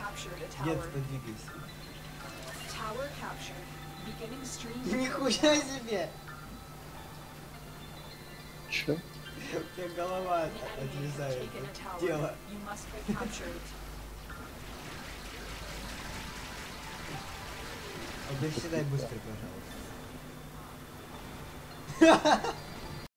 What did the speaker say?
Нет, подвигайся. Нихуя себе! Чё? У тебя голова отлезает от тела. Приседай быстро, пожалуйста.